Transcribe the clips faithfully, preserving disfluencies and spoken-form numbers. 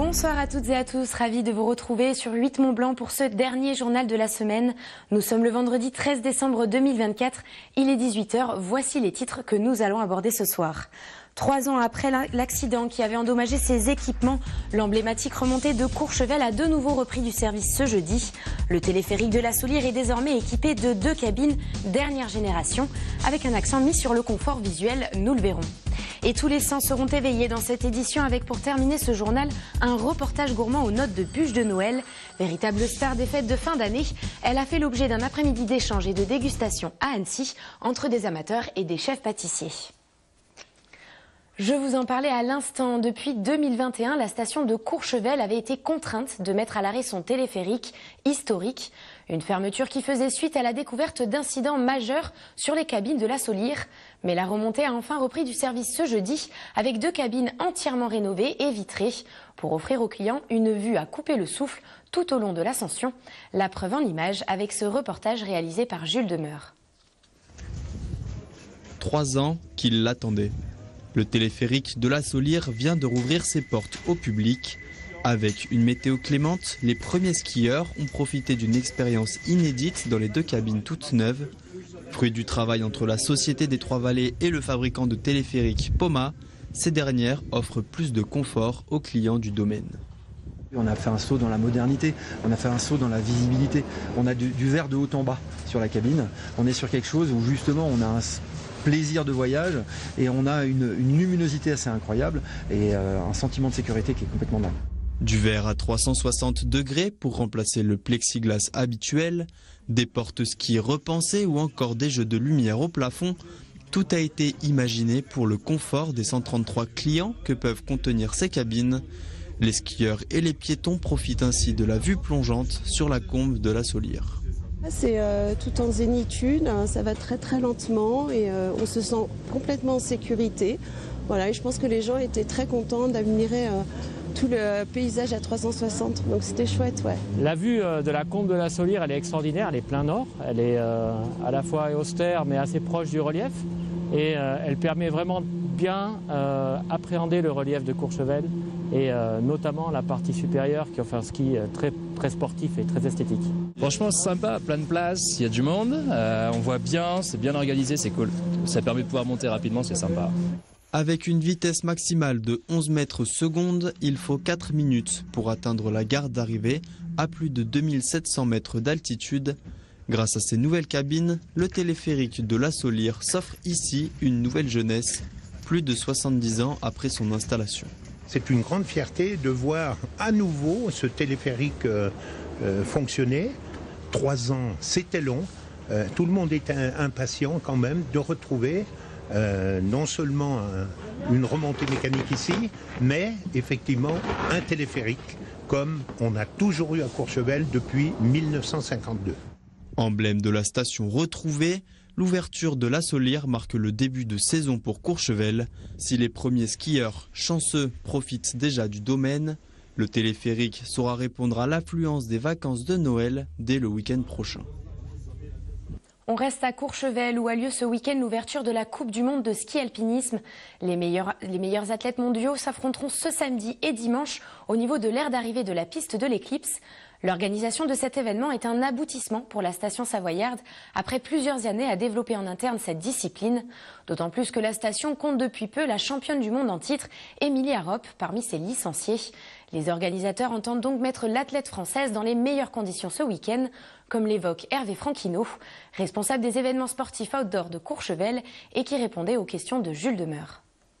Bonsoir à toutes et à tous, ravis de vous retrouver sur huit Mont Blanc pour ce dernier journal de la semaine. Nous sommes le vendredi treize décembre deux mille vingt-quatre, il est dix-huit heures, voici les titres que nous allons aborder ce soir. Trois ans après l'accident qui avait endommagé ses équipements, l'emblématique remontée de Courchevel a de nouveau repris du service ce jeudi. Le téléphérique de la Saulière est désormais équipé de deux cabines dernière génération, avec un accent mis sur le confort visuel, nous le verrons. Et tous les sens seront éveillés dans cette édition avec pour terminer ce journal un reportage gourmand aux notes de bûche de Noël. Véritable star des fêtes de fin d'année, elle a fait l'objet d'un après-midi d'échange et de dégustation à Annecy entre des amateurs et des chefs pâtissiers. Je vous en parlais à l'instant. Depuis deux mille vingt et un, la station de Courchevel avait été contrainte de mettre à l'arrêt son téléphérique historique. Une fermeture qui faisait suite à la découverte d'incidents majeurs sur les cabines de la Saulière. Mais la remontée a enfin repris du service ce jeudi avec deux cabines entièrement rénovées et vitrées pour offrir aux clients une vue à couper le souffle tout au long de l'ascension. La preuve en image avec ce reportage réalisé par Jules Demeur. Trois ans qu'il l'attendait. Le téléphérique de la Saulière vient de rouvrir ses portes au public. Avec une météo clémente, les premiers skieurs ont profité d'une expérience inédite dans les deux cabines toutes neuves. Fruit du travail entre la Société des Trois-Vallées et le fabricant de téléphériques Poma, ces dernières offrent plus de confort aux clients du domaine. On a fait un saut dans la modernité, on a fait un saut dans la visibilité. On a du, du verre de haut en bas sur la cabine. On est sur quelque chose où justement on a un plaisir de voyage et on a une, une luminosité assez incroyable et euh, un sentiment de sécurité qui est complètement dingue. Du verre à trois cent soixante degrés pour remplacer le plexiglas habituel, des porte-skis repensés ou encore des jeux de lumière au plafond, tout a été imaginé pour le confort des cent trente-trois clients que peuvent contenir ces cabines. Les skieurs et les piétons profitent ainsi de la vue plongeante sur la combe de la Saulière. C'est euh, tout en zénitude, hein, ça va très très lentement et euh, on se sent complètement en sécurité. Voilà, et je pense que les gens étaient très contents d'admirer euh, tout le paysage à trois cent soixante, donc c'était chouette. Ouais. La vue euh, de la combe de la Saulière, elle est extraordinaire, elle est plein nord, elle est euh, à la fois austère mais assez proche du relief et euh, elle permet vraiment de bien euh, appréhender le relief de Courchevel et euh, notamment la partie supérieure qui offre un ski très, très sportif et très esthétique. Franchement c'est sympa, plein de place, il y a du monde, euh, on voit bien, c'est bien organisé, c'est cool. Ça permet de pouvoir monter rapidement, c'est sympa. Avec une vitesse maximale de onze mètres secondes, il faut quatre minutes pour atteindre la gare d'arrivée à plus de deux mille sept cents mètres d'altitude. Grâce à ces nouvelles cabines, le téléphérique de la Saulière s'offre ici une nouvelle jeunesse, plus de soixante-dix ans après son installation. C'est une grande fierté de voir à nouveau ce téléphérique euh, euh, fonctionner. Trois ans, c'était long. Euh, tout le monde était impatient quand même de retrouver euh, non seulement un, une remontée mécanique ici, mais effectivement un téléphérique comme on a toujours eu à Courchevel depuis mille neuf cent cinquante-deux. Emblème de la station retrouvée, l'ouverture de la Saulière marque le début de saison pour Courchevel. Si les premiers skieurs chanceux profitent déjà du domaine, le téléphérique saura répondre à l'affluence des vacances de Noël dès le week-end prochain. On reste à Courchevel où a lieu ce week-end l'ouverture de la Coupe du Monde de ski alpinisme. Les meilleurs, les meilleurs athlètes mondiaux s'affronteront ce samedi et dimanche au niveau de l'aire d'arrivée de la piste de l'Éclipse. L'organisation de cet événement est un aboutissement pour la station savoyarde après plusieurs années à développer en interne cette discipline. D'autant plus que la station compte depuis peu la championne du monde en titre, Émilie Harop, parmi ses licenciés. Les organisateurs entendent donc mettre l'athlète française dans les meilleures conditions ce week-end, comme l'évoque Hervé Franquino, responsable des événements sportifs outdoor de Courchevel et qui répondait aux questions de Jules Demeur.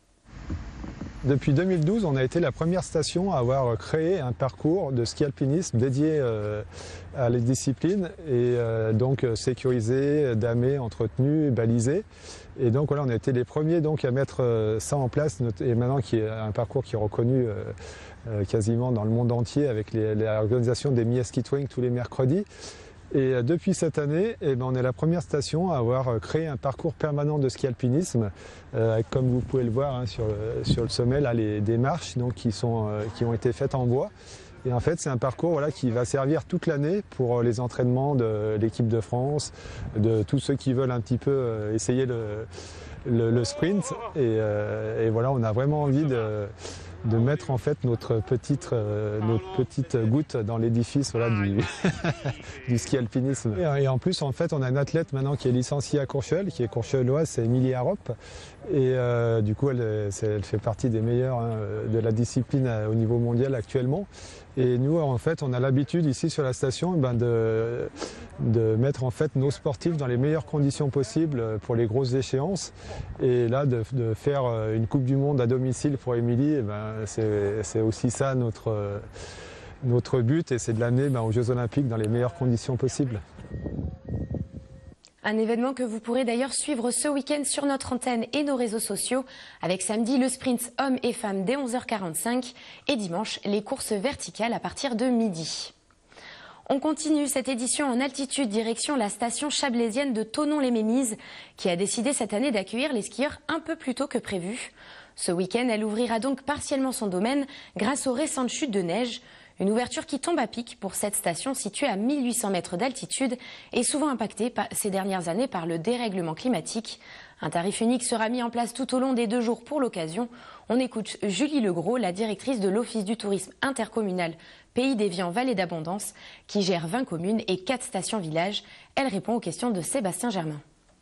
Depuis deux mille douze, on a été la première station à avoir créé un parcours de ski alpinisme dédié euh, à les disciplines et euh, donc sécurisé, damé, entretenu, balisé. Et donc voilà, on a été les premiers donc à mettre euh, ça en place et maintenant qui est un parcours qui est reconnu euh, euh, quasiment dans le monde entier avec l'organisation des Mies Ski Touring tous les mercredis. Et depuis cette année, eh ben, on est la première station à avoir créé un parcours permanent de ski alpinisme, euh, avec, comme vous pouvez le voir hein, sur, le, sur le sommet, là, les, des marches donc, qui, sont, euh, qui ont été faites en bois. Et en fait, c'est un parcours voilà, qui va servir toute l'année pour les entraînements de l'équipe de France, de tous ceux qui veulent un petit peu euh, essayer le, le, le sprint. Et, euh, et voilà, on a vraiment envie de... de mettre en fait notre petite, euh, notre petite goutte dans l'édifice voilà, du, du ski alpinisme. Et, et en plus, en fait, on a une athlète maintenant qui est licenciée à Courchevel, qui est courchevelloise, c'est Émilie Harop. Et euh, du coup, elle, elle fait partie des meilleures hein, de la discipline au niveau mondial actuellement. Et nous, en fait, on a l'habitude ici sur la station ben, de, de mettre en fait nos sportifs dans les meilleures conditions possibles pour les grosses échéances. Et là, de, de faire une Coupe du Monde à domicile pour Émilie, ben, c'est aussi ça notre, notre but, et c'est de l'amener ben, aux Jeux Olympiques dans les meilleures conditions possibles. Un événement que vous pourrez d'ailleurs suivre ce week-end sur notre antenne et nos réseaux sociaux, avec samedi le sprint hommes et femmes dès onze heures quarante-cinq et dimanche les courses verticales à partir de midi. On continue cette édition en altitude direction la station chablaisienne de Thonon-les-Mémises qui a décidé cette année d'accueillir les skieurs un peu plus tôt que prévu. Ce week-end, elle ouvrira donc partiellement son domaine grâce aux récentes chutes de neige. Une ouverture qui tombe à pic pour cette station située à mille huit cents mètres d'altitude et souvent impactée ces dernières années par le dérèglement climatique. Un tarif unique sera mis en place tout au long des deux jours pour l'occasion. On écoute Julie Legros, la directrice de l'Office du tourisme intercommunal Pays d'Évian-Vallée d'Abondance, qui gère vingt communes et quatre stations-villages. Elle répond aux questions de Sébastien Germain.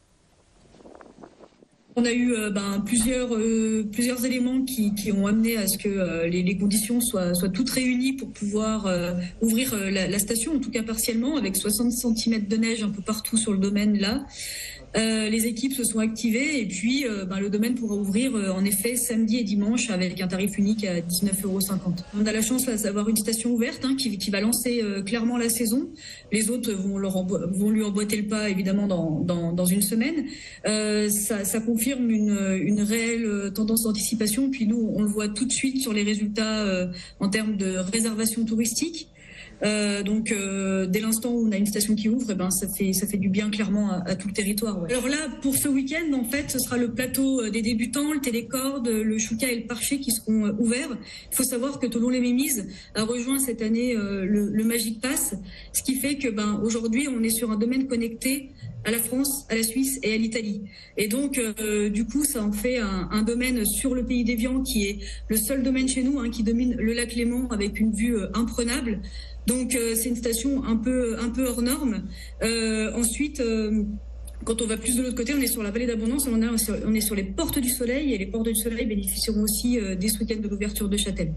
On a eu euh, ben, plusieurs, euh, plusieurs éléments qui, qui ont amené à ce que euh, les, les conditions soient, soient toutes réunies pour pouvoir euh, ouvrir euh, la, la station, en tout cas partiellement, avec soixante centimètres de neige un peu partout sur le domaine là. Euh, les équipes se sont activées et puis euh, ben, le domaine pourra ouvrir euh, en effet samedi et dimanche avec un tarif unique à dix-neuf euros cinquante. On a la chance d'avoir une station ouverte hein, qui, qui va lancer euh, clairement la saison. Les autres vont, leur vont lui emboîter le pas évidemment dans, dans, dans une semaine. Euh, ça, ça confirme une, une réelle tendance d'anticipation. Puis nous, on le voit tout de suite sur les résultats euh, en termes de réservation touristique. Euh, donc euh, dès l'instant où on a une station qui ouvre, eh ben, ça fait, ça fait du bien clairement à, à tout le territoire. Ouais. Alors là, pour ce week-end, en fait, ce sera le plateau des débutants, le télécorde, le chouka et le parché qui seront euh, ouverts. Il faut savoir que Thonon-les-Mémises a rejoint cette année euh, le, le Magic Pass, ce qui fait que ben, aujourd'hui, on est sur un domaine connecté à la France, à la Suisse et à l'Italie. Et donc, euh, du coup, ça en fait un, un domaine sur le Pays d'Évian qui est le seul domaine chez nous hein, qui domine le lac Léman avec une vue euh, imprenable. Donc euh, c'est une station un peu un peu hors norme. Euh, ensuite, euh, quand on va plus de l'autre côté, on est sur la vallée d'Abondance, on, on est sur les Portes du Soleil et les Portes du Soleil bénéficieront aussi euh, des week-ends de l'ouverture de Châtel.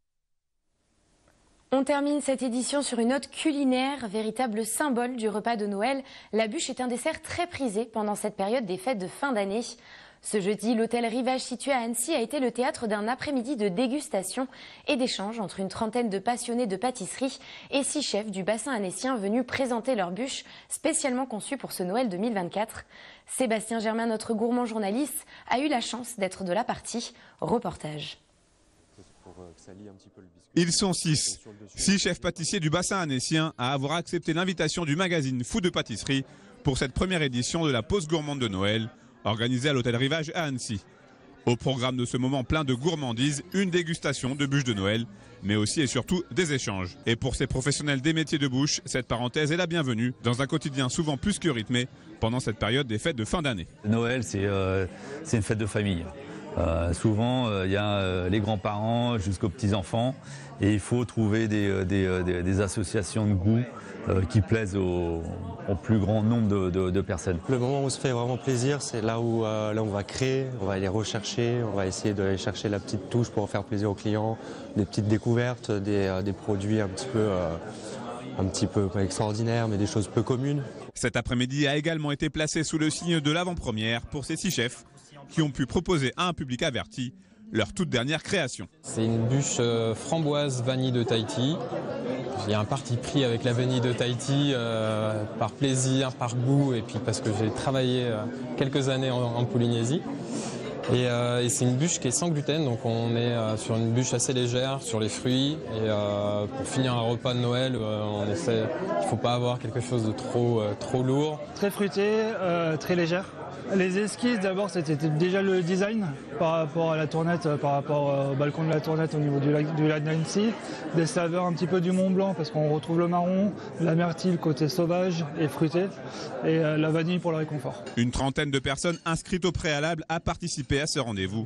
On termine cette édition sur une note culinaire, véritable symbole du repas de Noël. La bûche est un dessert très prisé pendant cette période des fêtes de fin d'année. Ce jeudi, l'hôtel Rivage situé à Annecy a été le théâtre d'un après-midi de dégustation et d'échange entre une trentaine de passionnés de pâtisserie et six chefs du bassin annécien venus présenter leur bûche spécialement conçue pour ce Noël deux mille vingt-quatre. Sébastien Germain, notre gourmand journaliste, a eu la chance d'être de la partie. Reportage. Ils sont six. Six chefs pâtissiers du bassin annécien à avoir accepté l'invitation du magazine Fou de pâtisserie pour cette première édition de la pause gourmande de Noël, organisée à l'hôtel Rivage à Annecy. Au programme de ce moment plein de gourmandises, une dégustation de bûches de Noël, mais aussi et surtout des échanges. Et pour ces professionnels des métiers de bouche, cette parenthèse est la bienvenue dans un quotidien souvent plus que rythmé pendant cette période des fêtes de fin d'année. Noël, c'est euh, c'est une fête de famille. Euh, souvent, il euh, y a euh, les grands-parents jusqu'aux petits-enfants et il faut trouver des, des, des, des associations de goût euh, qui plaisent au, au plus grand nombre de, de, de personnes. Le moment où on se fait vraiment plaisir, c'est là où euh, là on va créer, on va aller rechercher, on va essayer d'aller chercher la petite touche pour faire plaisir aux clients, des petites découvertes, des, euh, des produits un petit peu... Euh, un petit peu pas extraordinaires, mais des choses peu communes. Cet après-midi a également été placé sous le signe de l'avant-première pour ces six chefs qui ont pu proposer à un public averti leur toute dernière création. C'est une bûche euh, framboise vanille de Tahiti. Il y a un parti pris avec la vanille de Tahiti euh, par plaisir, par goût et puis parce que j'ai travaillé euh, quelques années en, en Polynésie. Et, euh, et c'est une bûche qui est sans gluten, donc on est euh, sur une bûche assez légère, sur les fruits. Et euh, pour finir un repas de Noël, euh, on essaie, il ne faut pas avoir quelque chose de trop, euh, trop lourd. Très fruité, euh, très légère. Les esquisses, d'abord, c'était déjà le design par rapport à la tournette, par rapport au balcon de la tournette au niveau du lac, du lac d'Annecy. Des saveurs un petit peu du Mont Blanc parce qu'on retrouve le marron, la myrtille côté sauvage et fruité, et la vanille pour le réconfort. Une trentaine de personnes inscrites au préalable à participer à ce rendez-vous.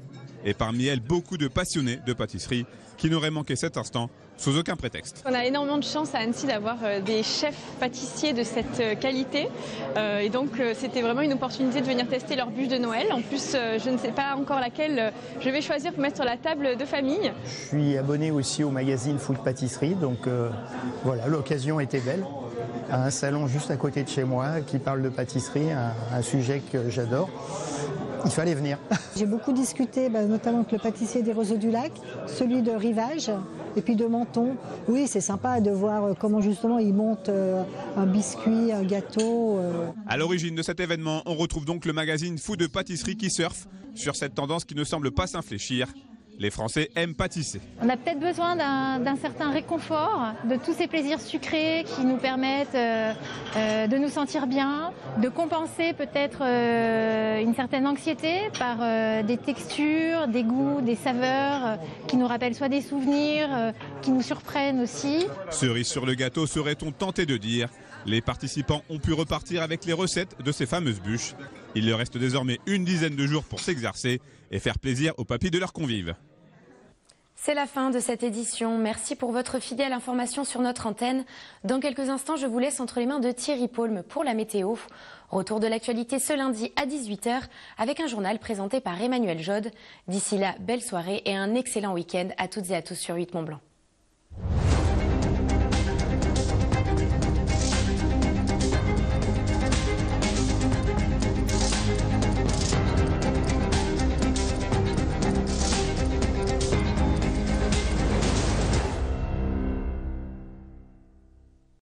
et parmi elles beaucoup de passionnés de pâtisserie qui n'auraient manqué cet instant sous aucun prétexte. On a énormément de chance à Annecy d'avoir des chefs pâtissiers de cette qualité euh, et donc euh, c'était vraiment une opportunité de venir tester leur bûche de Noël. En plus, euh, je ne sais pas encore laquelle je vais choisir pour mettre sur la table de famille. Je suis abonné aussi au magazine Food Pâtisserie, donc euh, voilà, l'occasion était belle. Un salon juste à côté de chez moi qui parle de pâtisserie, un, un sujet que j'adore. Il fallait venir. J'ai beaucoup discuté, bah, notamment avec le pâtissier des Roseaux du Lac, celui de Rivage et puis de Menton. Oui, c'est sympa de voir comment justement ils montent euh, un biscuit, un gâteau. Euh. À l'origine de cet événement, on retrouve donc le magazine Food de Pâtisserie qui surfe sur cette tendance qui ne semble pas s'infléchir. Les Français aiment pâtisser. On a peut-être besoin d'un certain réconfort, de tous ces plaisirs sucrés qui nous permettent euh, euh, de nous sentir bien, de compenser peut-être euh, une certaine anxiété par euh, des textures, des goûts, des saveurs euh, qui nous rappellent soit des souvenirs, euh, qui nous surprennent aussi. Cerise sur le gâteau, serait-on tenté de dire. Les participants ont pu repartir avec les recettes de ces fameuses bûches. Il leur reste désormais une dizaine de jours pour s'exercer et faire plaisir aux papilles de leurs convives. C'est la fin de cette édition. Merci pour votre fidèle information sur notre antenne. Dans quelques instants, je vous laisse entre les mains de Thierry Paulme pour la météo. Retour de l'actualité ce lundi à dix-huit heures avec un journal présenté par Emmanuel Jode. D'ici là, belle soirée et un excellent week-end à toutes et à tous sur huit Mont Blanc.